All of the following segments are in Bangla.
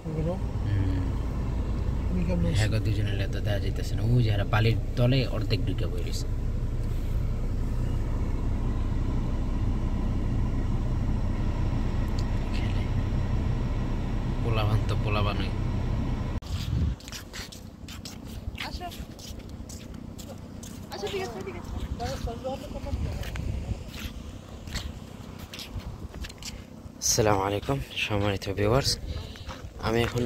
হ্যাঁ দুজনের তো দেওয়া যেতেছে না, ওই যারা বালির তলে অর্ধেক ঢুকে বইছে। পোলাবান তো পোলাবানই। আসসালামু আলাইকুম সম্মানিত ভিউয়ার্স, আমি এখন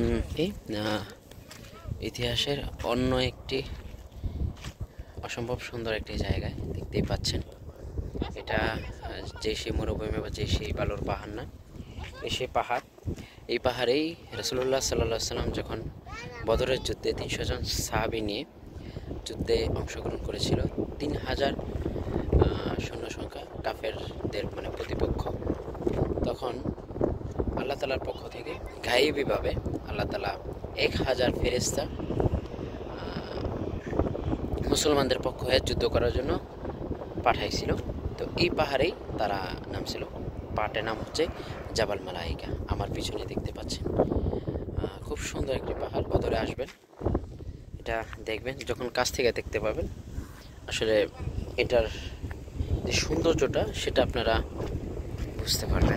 ইতিহাসের অন্য একটি অসম্ভব সুন্দর একটি জায়গায় দেখতেই পাচ্ছেন। এটা যে সেই মরুভূমি বা যে সেই বালুর পাহাড় না, সেই পাহাড়। এই পাহাড়েই রাসূলুল্লাহ সাল্লাল্লাহু আলাইহি সাল্লাম যখন বদরের যুদ্ধে ৩০০ জন সাহাবী নিয়ে যুদ্ধে অংশগ্রহণ করেছিল, ৩,০০০ সৈন্য সংখ্যা কাফেরদের মানে প্রতিপক্ষ, তখন আল্লাহ তালার পক্ষ থেকে গায়েবীভাবে আল্লাহ তালা ১,০০০ ফেরেশতা মুসলমানদের পক্ষ হয়ে যুদ্ধ করার জন্য পাঠাইছিল। তো এই পাহাড়েই তারা নামছিল। পাহাড়ের নাম হচ্ছে জাবাল মালাইকা। আমার পিছনে দেখতে পাচ্ছেন, খুব সুন্দর একটি পাহাড়। বদরে আসবেন, এটা দেখবেন, যখন কাছ থেকে দেখতে পাবেন আসলে এটার যে সৌন্দর্যটা সেটা আপনারা বুঝতে পারবেন।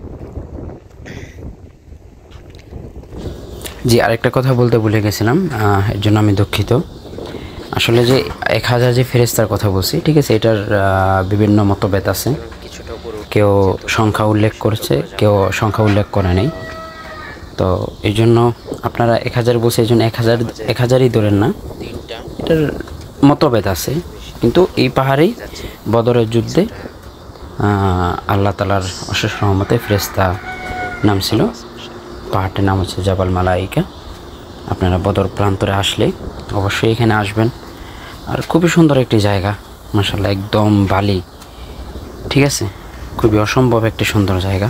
জি, আরেকটা কথা বলতে ভুলে গেছিলাম, এর জন্য আমি দুঃখিত। আসলে যে ১,০০০ যে ফেরেশতার কথা বলছি, ঠিক আছে, এটার বিভিন্ন মতভেদ আছে। কেউ সংখ্যা উল্লেখ করেছে, কেউ সংখ্যা উল্লেখ করে নেই। তো এই জন্য আপনারা ১,০০০ বলছে, এই জন্য ১,০০০ই ধরেন না, এটার মতভেদ আছে। কিন্তু এই পাহাড়েই বদরের যুদ্ধে আল্লাহ তালার অশেষ রহমতে ফেরেশতা নামছিল। পাহাড়টির নাম হচ্ছে জাবাল মালাইকা। আপনারা বদর প্রান্তরে আসলে অবশ্যই এখানে আসবেন। আর খুবই সুন্দর একটি জায়গা, মাশাআল্লাহ, একদম বালি, ঠিক আছে, খুবই অসম্ভব একটি সুন্দর জায়গা।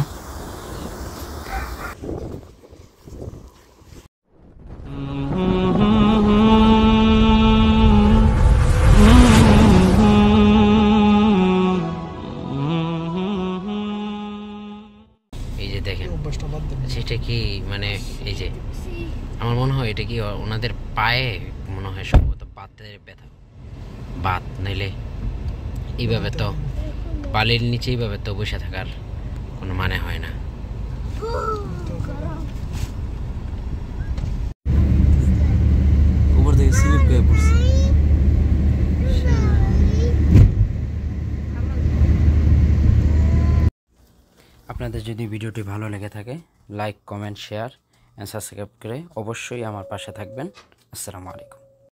এই যে দেখেন, সেটা কি মানে এই যে আমার মনে হয় এটা কি ওনাদের পায়ে মনে হয় সম্ভবত বাতের ব্যথা, বাত নাইলে এইভাবে তো বালির নিচে এইভাবে তো বসে থাকার কোনো মানে হয় না। উপর থেকে স্লিপ করে পড়ছে। আপনাদের যদি ভিডিওটি ভালো লেগে থাকে, like, comment, share and subscribe করে অবশ্যই আমার পাশে থাকবেন। আসসালামু আলাইকুম।